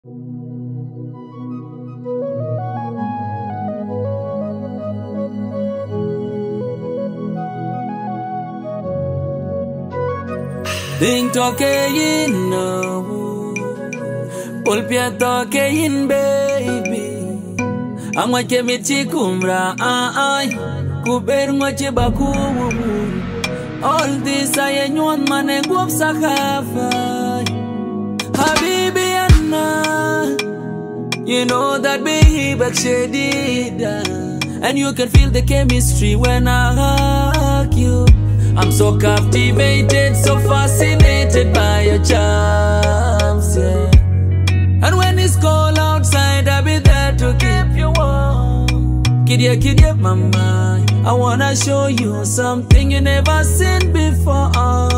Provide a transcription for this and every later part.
Ding talking no, Pulpia talking baby. I'm what you meet kumra kuber ngwache baku. All this I want man and go sakafa. Habibi Anna, you know that baby but she did, and you can feel the chemistry when I hug you. I'm so captivated, so fascinated by your charms, yeah. And when it's cold outside, I'll be there to keep you warm. Kidia, mama, I wanna show you something you never seen before.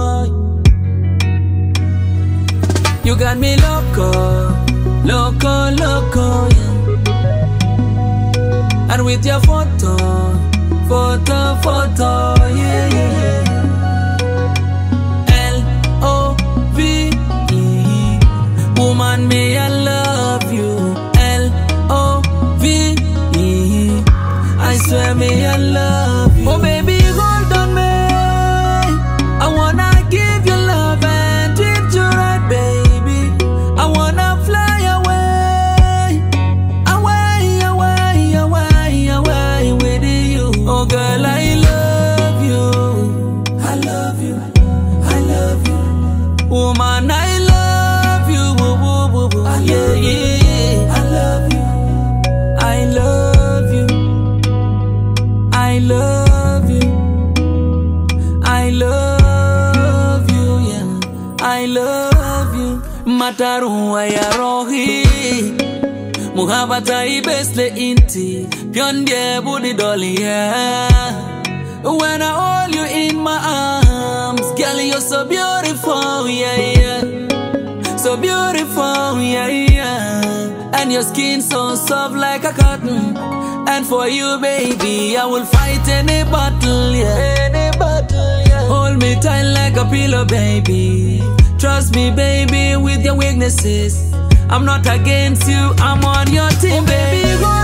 You got me loco, yeah. And with your photo, yeah. L-O-V-E, woman, me I love you. L-O-V-E, I swear me I love you. Oh baby, hold on me, I wanna give you love and treat you right, baby. I wanna fly away with you. Oh girl, I love you. Woman, I love you. Yeah. I love you. I love you. I love you. I love you. Yeah. I love you. Mataruwa ya rohi, muhabata ibesle inti, pyonde budi dolly, yeah. When I hold you in my arms, girl, you're so beautiful, yeah. So beautiful, yeah. And your skin so soft like a cotton. And for you, baby, I will fight any battle, yeah. Hold me tight like a pillow, baby. Trust me, baby, with your weaknesses, I'm not against you, I'm on your team, baby.